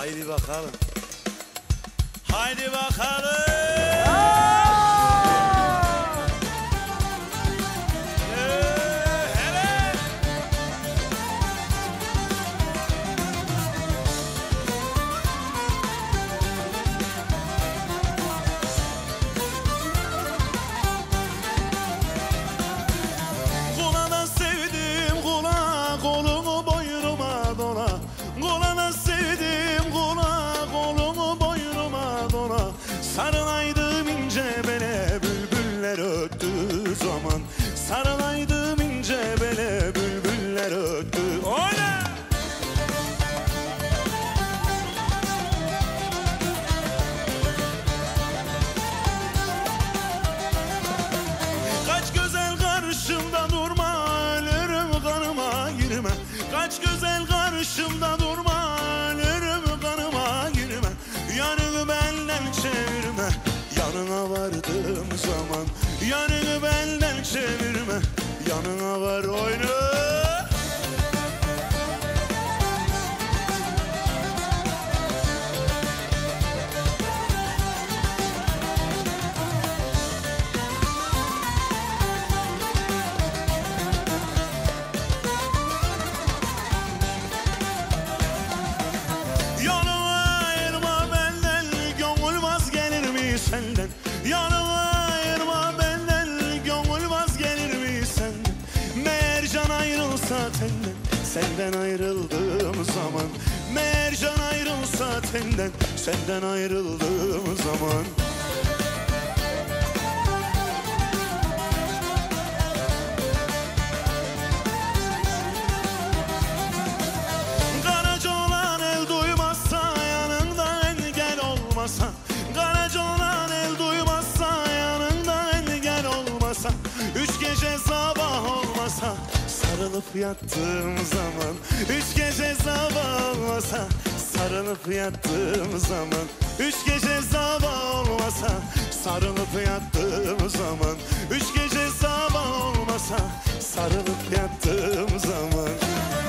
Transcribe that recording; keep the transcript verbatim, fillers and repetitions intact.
Haydi bakalım. Haydi bakalım. Sarılaydım ince bele bülbüller öttü zaman. Sarılaydım ince bele bülbüller öttü. Oyna! Kaç güzel karşımda durma, ölürüm kanıma girme. Kaç güzel karşımda durma, ölürüm kanıma girme. Yanını benden çevirme, yanına vardığım zaman. Yanını benden çevirme, yanına var oyna. Senden yanıma ayırma benden, gönül vazgelir mi senden? Meğer can ayrılsa tenden, senden ayrıldığım zaman. Meğer can ayrılsa tenden, senden ayrıldığım zaman. Karaca olan el duymazsa, yanında engel olmasa. Karaca olan el duymazsa, yanında engel olmasa. Üç gece sabah olmasa, sarılıp yattığım zaman. Üç gece sabah olmasa, sarılıp yattığım zaman. Üç gece sabah olmasa, sarılıp yattığım zaman. Üç gece sabah olmasa, sarılıp yattığım zaman.